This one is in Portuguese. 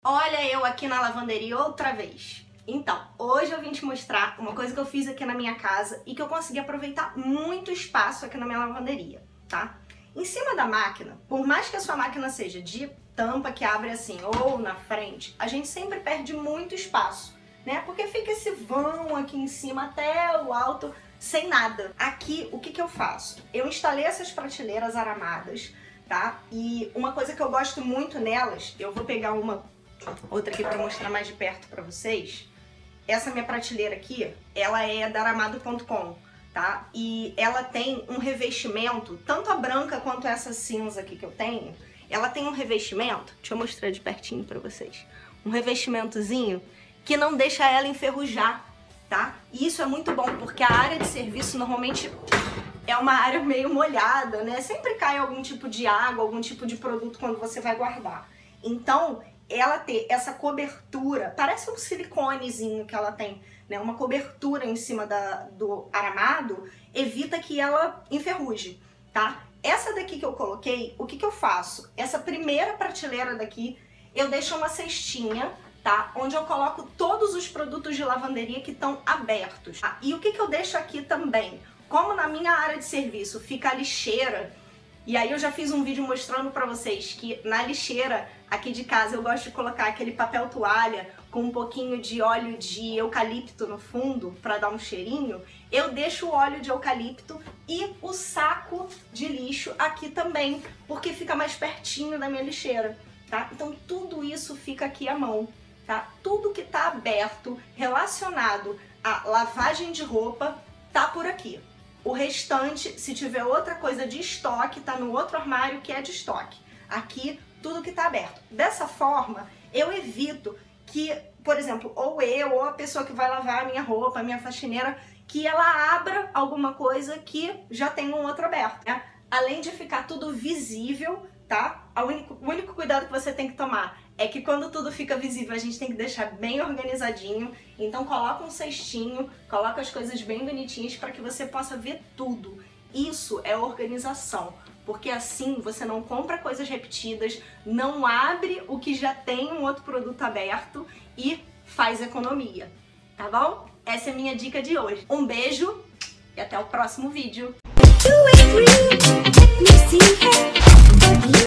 Olha eu aqui na lavanderia outra vez. Então, hoje eu vim te mostrar uma coisa que eu fiz aqui na minha casa e que eu consegui aproveitar muito espaço aqui na minha lavanderia, tá? Em cima da máquina, por mais que a sua máquina seja de tampa que abre assim ou na frente, a gente sempre perde muito espaço, né? Porque fica esse vão aqui em cima até o alto sem nada. Aqui, o que que eu faço? Eu instalei essas prateleiras aramadas, tá? E uma coisa que eu gosto muito nelas, eu vou pegar outra aqui para mostrar mais de perto para vocês. Essa minha prateleira aqui, ela é da aramado.com, tá? E ela tem um revestimento, tanto a branca quanto essa cinza aqui que eu tenho, ela tem um revestimento, deixa eu mostrar de pertinho para vocês, um revestimentozinho que não deixa ela enferrujar, tá? E isso é muito bom, porque a área de serviço normalmente é uma área meio molhada, né? Sempre cai algum tipo de água, algum tipo de produto quando você vai guardar. Então, ela ter essa cobertura, parece um siliconezinho que ela tem, né? Uma cobertura em cima do aramado, evita que ela enferruje, tá? Essa daqui que eu coloquei, o que que eu faço? Essa primeira prateleira daqui, eu deixo uma cestinha, tá? Onde eu coloco todos os produtos de lavanderia que estão abertos. Ah, e o que que eu deixo aqui também? Como na minha área de serviço fica a lixeira, e aí eu já fiz um vídeo mostrando pra vocês que na lixeira aqui de casa eu gosto de colocar aquele papel toalha com um pouquinho de óleo de eucalipto no fundo pra dar um cheirinho, eu deixo o óleo de eucalipto e o saco de lixo aqui também, porque fica mais pertinho da minha lixeira, tá? Então tudo isso fica aqui à mão, tá? Tudo que tá aberto relacionado à lavagem de roupa tá por aqui. O restante, se tiver outra coisa de estoque, tá no outro armário que é de estoque. Aqui, tudo que tá aberto. Dessa forma, eu evito que, por exemplo, ou eu ou a pessoa que vai lavar a minha roupa, a minha faxineira, que ela abra alguma coisa que já tem um outro aberto, né? Além de ficar tudo visível, tá? O único cuidado que você tem que tomar é que quando tudo fica visível, a gente tem que deixar bem organizadinho. Então coloca um cestinho, coloca as coisas bem bonitinhas para que você possa ver tudo. Isso é organização, porque assim você não compra coisas repetidas, não abre o que já tem um outro produto aberto e faz economia, tá bom? Essa é a minha dica de hoje. Um beijo e até o próximo vídeo.